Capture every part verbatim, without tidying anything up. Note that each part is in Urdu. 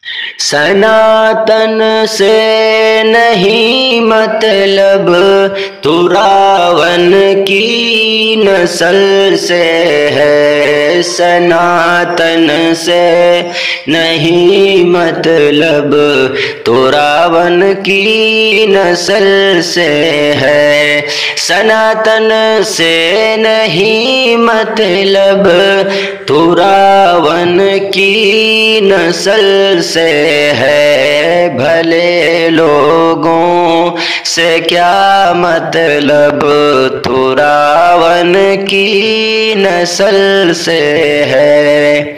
سناتن سے نہیں مطلب تو راون کی نسل سے ہے، سناتن سے نہیں مطلب تو راون کی نسل سے ہے، سناتن سے نہیں مطلب تو راون کی نسل سے ہے، بھلے لوگوں سے کیا مطلب تو راون کی نسل سے ہے،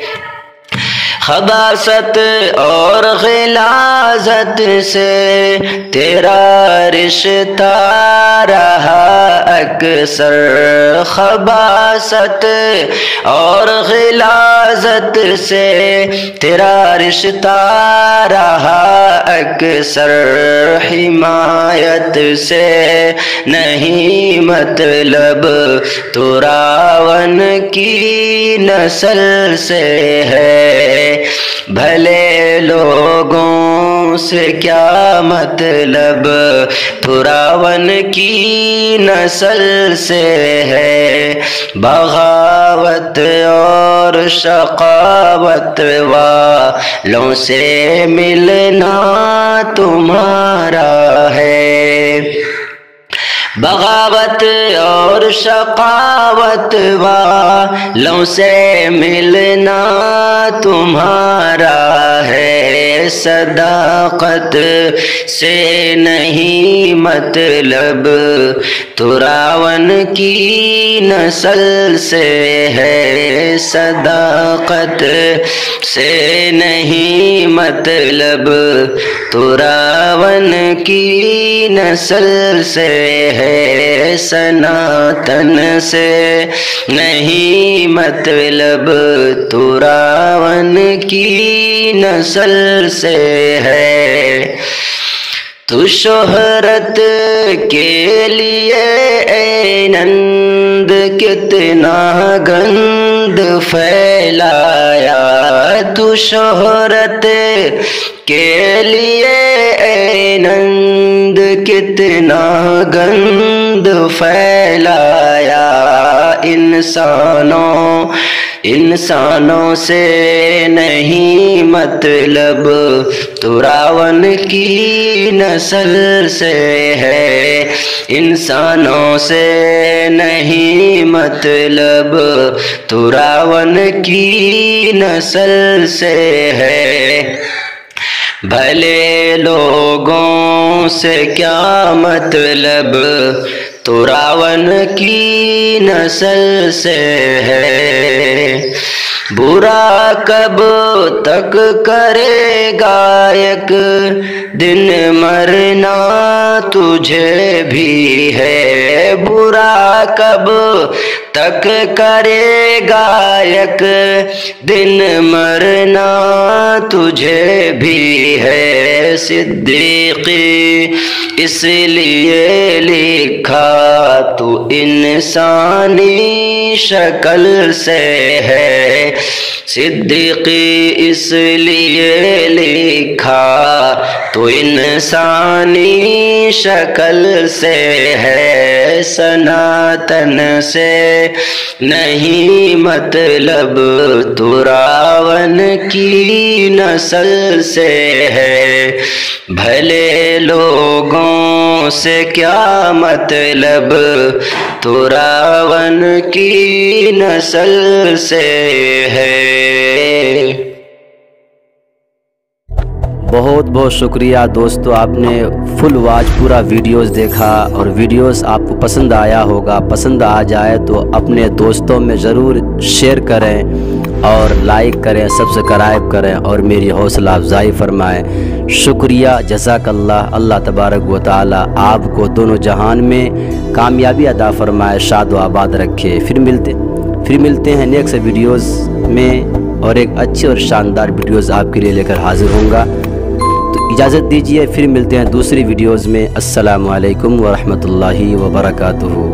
خباثت اور غلاظت سے تیرا رشتہ رہا اکثر، خباثت اور غلاظت سے تیرا رشتہ رہا اکثر، حمایت سے نہیں مطلب تو راون کی نسل سے ہے، بھلے لوگوں سے کیا مطلب تو راون کی نسل سے ہے، بغاوت اور شقاوت والوں سے ملنا تمہارا ہے، بغاوت اور شقاوت والوں سے ملنا تمہارا ہے، صداقت سے نہیں مطلب تو راون کی نسل سے ہے، صداقت سے نہیں مطلب تو راون کی نسل سے ہے، سناتن سے نہیں مطلب تو راون کی نسل سے ہے، تو شہرت کے لیے اے نند کتنا گند پھیلایا، تو شہرت کے لیے اے نند کتنا گند پھیلایا، انسانوں انسانوں سے نہیں مطلب تو راون کی نسل سے ہے، انسانوں سے نہیں مطلب تو راون کی نسل سے ہے، بھلے لوگوں سے کیا مطلب تو راون کی نسل سے ہے، برا کب تک کرے گا ایک دن مرنا تجھے بھی ہے، برا کب تک کرے گا ایک دن مرنا تجھے بھی ہے، صدیقی اس لیے لکھا تو انسانی شکل سے ہے، صدیقی اس لیے لکھا تو انسانی شکل سے ہے، سناتن سے نہیں مطلب تو راون کی نسل سے ہے، بھلے لوگوں سے کیا مطلب تو راون کی نسل سے ہے۔ بہت بہت شکریہ دوستو، آپ نے فل واچ پورا ویڈیوز دیکھا اور ویڈیوز آپ کو پسند آیا ہوگا، پسند آ جائے تو اپنے دوستوں میں ضرور شیئر کریں اور لائک کریں، سبسکرائب کریں اور میری حوصلہ افزائی فرمائیں۔ شکریہ، جزاک اللہ۔ اللہ تبارک و تعالی آپ کو دونوں جہان میں کامیابی عطا فرمائے، شاد و آباد رکھے۔ پھر ملتے پھر ملتے ہیں نیکسٹ ویڈیوز میں اور ایک اچھی اور شاندار ویڈیوز آپ کے لیے لے کر حاضر ہوں گا۔ تو اجازت دیجیے، پھر ملتے ہیں دوسری ویڈیوز میں۔ السلام علیکم ورحمۃ اللہ وبرکاتہ۔